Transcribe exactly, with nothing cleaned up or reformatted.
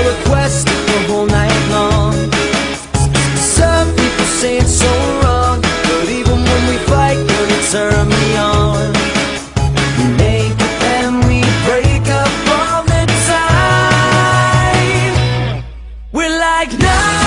request the whole night long. Some people say it's so wrong, but even when we fight, girl, you turn me on. We make it and we break up all the time. We're like, no.